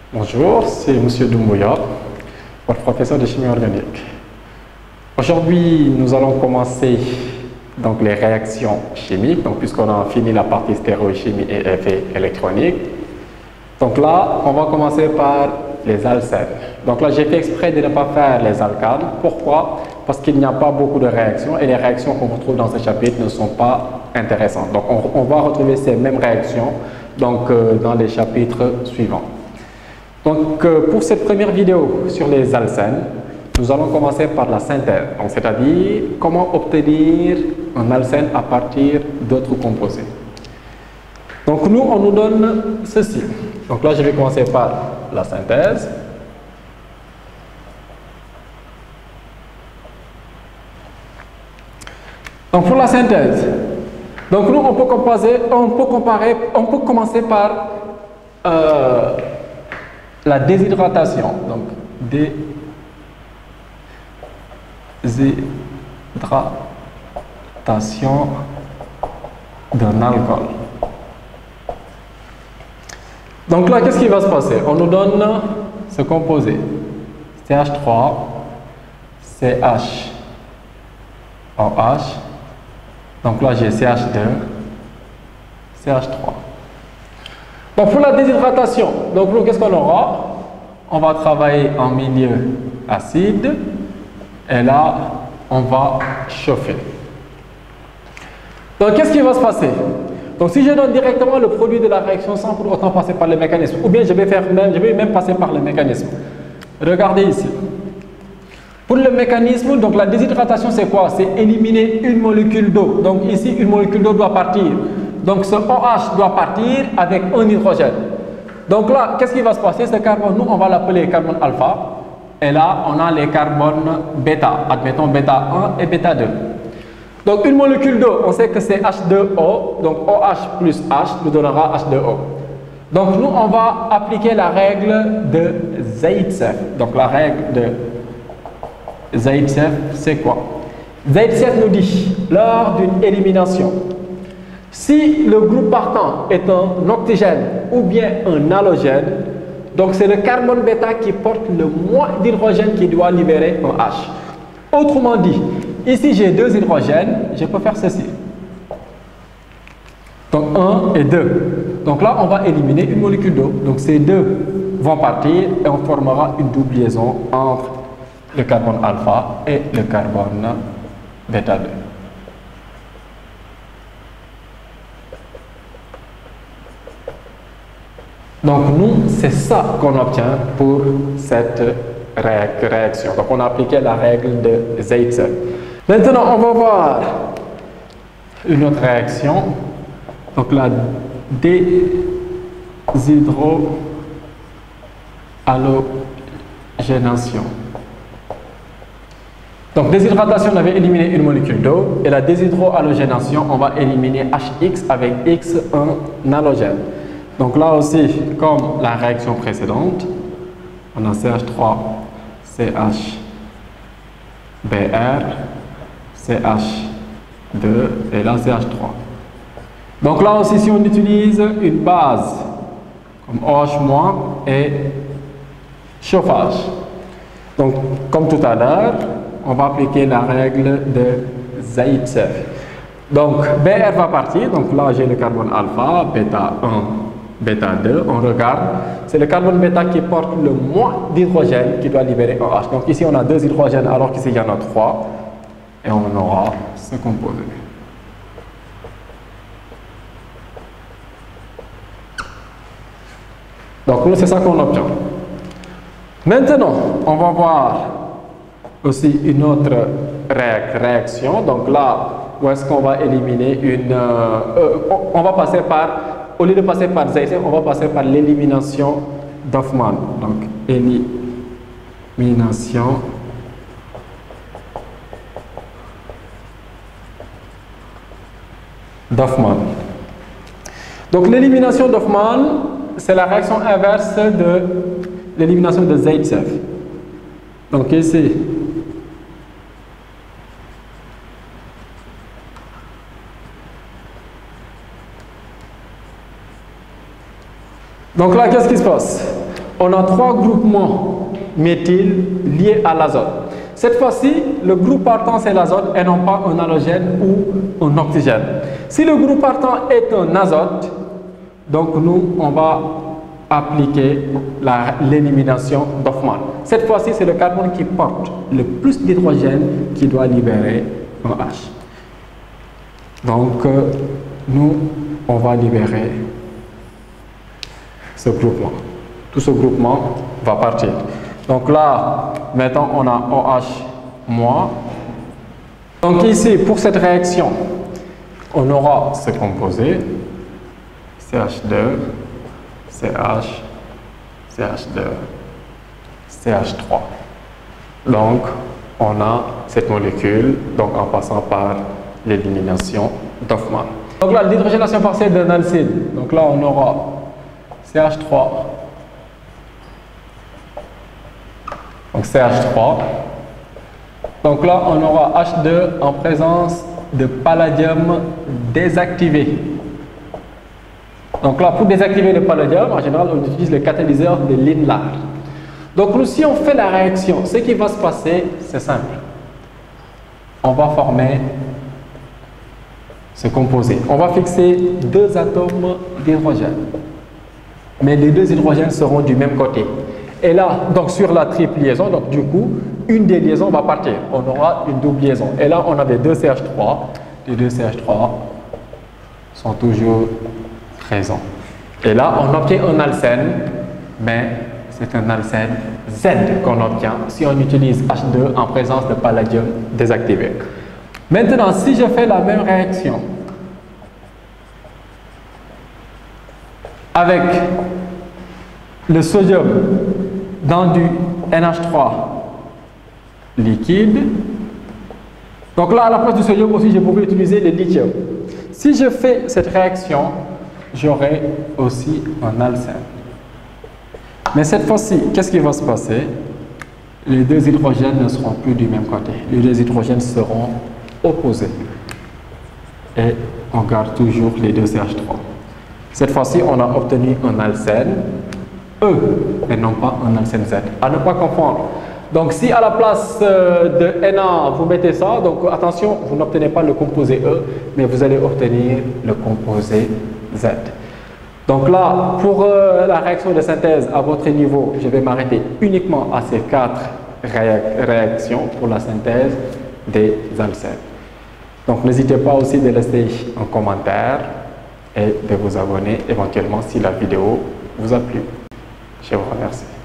Bonjour, c'est Monsieur Doumbouya, votre professeur de chimie organique. Aujourd'hui, nous allons commencer donc, les réactions chimiques, puisqu'on a fini la partie stéréochimie et effets électroniques. Donc là, on va commencer par les alcènes. Donc là, j'ai fait exprès de ne pas faire les alcanes. Pourquoi? Parce qu'il n'y a pas beaucoup de réactions et les réactions qu'on retrouve dans ce chapitre ne sont pas intéressantes. Donc on va retrouver ces mêmes réactions dans les chapitres suivants. Donc, pour cette première vidéo sur les alcènes, nous allons commencer par la synthèse, c'est-à-dire comment obtenir un alcène à partir d'autres composés. Donc, on nous donne ceci. Donc là, je vais commencer par la synthèse. Donc, pour la synthèse, donc nous, on peut commencer par la déshydratation, donc déshydratation d'un alcool. Donc là, qu'est-ce qui va se passer? On nous donne ce composé CH3, CHOH. Donc là, j'ai CH2, CH3. Donc pour la déshydratation, donc nous, qu'est-ce qu'on aura? On va travailler en milieu acide et là, on va chauffer. Donc qu'est-ce qui va se passer? Donc si je donne directement le produit de la réaction sans pour autant passer par le mécanisme, ou bien je vais même passer par le mécanisme. Regardez ici. Pour le mécanisme, donc la déshydratation, c'est quoi? C'est éliminer une molécule d'eau. Donc ici, une molécule d'eau doit partir. Donc ce OH doit partir avec un hydrogène. Donc là, qu'est-ce qui va se passer? Ce carbone, nous, on va l'appeler carbone alpha. Et là, on a les carbones bêta. Admettons bêta 1 et bêta 2. Donc une molécule d'eau, on sait que c'est H2O. Donc OH plus H nous donnera H2O. Donc nous, on va appliquer la règle de Zaïtsev. Donc la règle de Zaïtsev, c'est quoi? Zaïtsev nous dit, lors d'une élimination, si le groupe partant est un oxygène ou bien un halogène, donc c'est le carbone bêta qui porte le moins d'hydrogène qui doit libérer un H. Autrement dit, ici j'ai deux hydrogènes, je peux faire ceci. Donc 1 et 2. Donc là, on va éliminer une molécule d'eau. Donc ces deux vont partir et on formera une double liaison entre le carbone alpha et le carbone bêta 2. Donc nous, c'est ça qu'on obtient pour cette réaction. Donc on a appliqué la règle de Zaïtsev. Maintenant, on va voir une autre réaction. Donc la déshydrohalogénation. Donc déshydratation, on avait éliminé une molécule d'eau. Et la déshydrohalogénation, on va éliminer HX avec X, un halogène. Donc là aussi, comme la réaction précédente, on a CH3, CHBr, CH2 et là CH3. Donc là aussi, si on utilise une base comme OH- et chauffage. Donc comme tout à l'heure, on va appliquer la règle de Zaïtsev. Donc Br va partir, donc là j'ai le carbone alpha, bêta 1, bêta 2, on regarde, c'est le carbone bêta qui porte le moins d'hydrogène qui doit libérer un H. Donc ici on a deux hydrogènes alors qu'ici il y en a 3 et on aura ce composé. Donc nous c'est ça qu'on obtient. Maintenant on va voir aussi une autre réaction. Donc là où est-ce qu'on va éliminer on va passer par, au lieu de passer par Zaïtsev, on va passer par l'élimination d'Hoffmann. Donc, élimination d'Hoffmann. Donc, l'élimination d'Hoffmann, c'est la réaction inverse de l'élimination de Zaïtsev. Donc, ici, Donc là, qu'est-ce qui se passe? on a 3 groupements méthyl liés à l'azote. Cette fois-ci, le groupe partant c'est l'azote et non pas un halogène ou un oxygène. Si le groupe partant est un azote, donc nous, on va appliquer l'élimination d'Hoffmann. Cette fois-ci, c'est le carbone qui porte le plus d'hydrogène qui doit libérer un H. Donc, nous, on va libérer ce groupement. Tout ce groupement va partir. Donc là, maintenant, on a OH-. Donc ici, pour cette réaction, on aura ce composé, CH2, CH, CH2, CH3. Donc, on a cette molécule, donc en passant par l'élimination d'Hoffmann. Donc là, l'hydrogénation partielle d'un alcyle. Donc là, on aura CH3. Donc CH3. Donc là, on aura H2 en présence de palladium désactivé. Donc là, pour désactiver le palladium, en général, on utilise le catalyseur de Lindlar. Donc nous, si on fait la réaction, ce qui va se passer, c'est simple. On va former ce composé. On va fixer 2 atomes d'hydrogène. Mais les 2 hydrogènes seront du même côté. Et là, donc sur la triple liaison, donc du coup, une des liaisons va partir. On aura une double liaison. Et là, on avait 2 CH3. Les 2 CH3 sont toujours présents. Et là, on obtient un alcène, mais c'est un alcène Z qu'on obtient si on utilise H2 en présence de palladium désactivé. Maintenant, si je fais la même réaction avec le sodium dans du NH3 liquide, donc là, à la place du sodium aussi, je pouvais utiliser le lithium. Si je fais cette réaction, j'aurai aussi un alcène. Mais cette fois-ci, qu'est-ce qui va se passer? Les 2 hydrogènes ne seront plus du même côté. Les 2 hydrogènes seront opposés. Et on garde toujours les 2 CH3. Cette fois-ci, on a obtenu un alcène E et non pas un alcène Z. À ne pas confondre. Donc, si à la place de Na, vous mettez ça, donc attention, vous n'obtenez pas le composé E, mais vous allez obtenir le composé Z. Donc là, pour la réaction de synthèse à votre niveau, je vais m'arrêter uniquement à ces 4 réactions pour la synthèse des alcènes. Donc n'hésitez pas aussi de laisser un commentaire et de vous abonner éventuellement si la vidéo vous a plu. Je vous remercie.